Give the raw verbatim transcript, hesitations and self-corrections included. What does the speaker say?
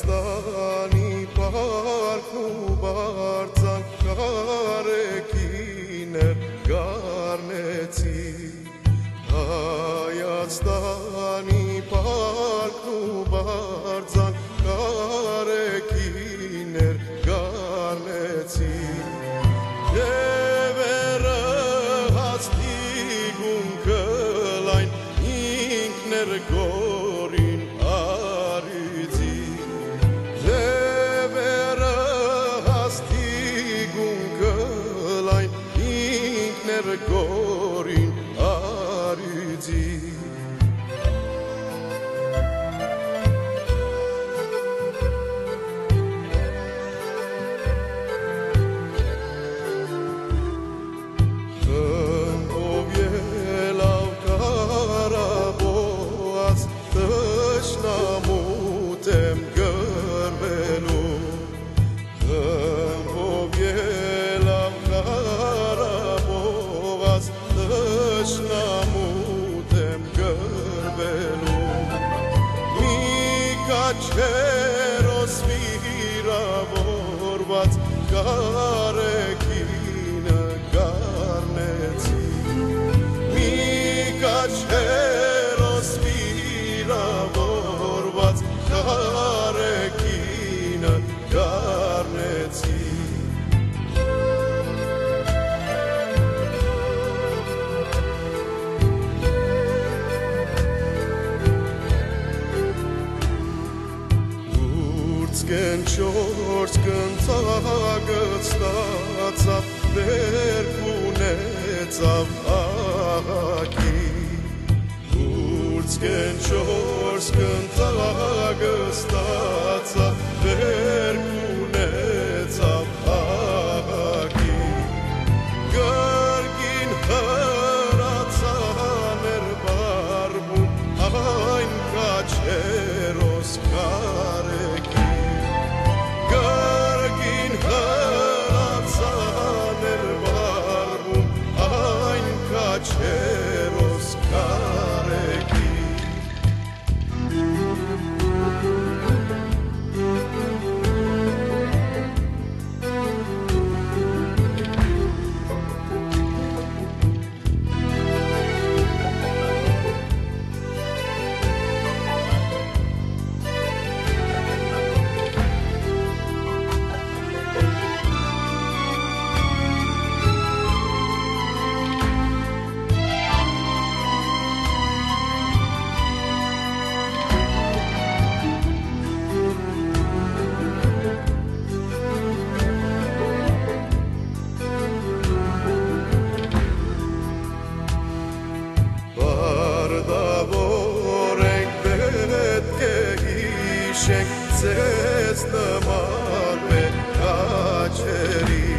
Հայաստանի պարքն ու բարձան Կարեկիներ գարնեցի Հայաստանի պարքն ու բարձան Կարեկիներ գարնեցի Դևերը հաստիգուն կլայն ինքներ գորին արիձի Դևերը հաստիգուն կլայն ինքներ գորին արիձի Չերոս վիրավորված Կարեկինը գարնեցի Մի կաչերոս վիրավորված Կարեկինը գարնեցի Կեն չորս կնցագըց ստացավ վերք ունեցավ աղաքի Ուրց կեն չորս կնցագըց ստացավ վերք ունեցավ աղաքի Գարգին հրացաներ բարբում այն կաչերոս կարեկի Գարգին հրացաներ բարբում այն կաչերոս կարեկի Ձեզ նման է կաչերի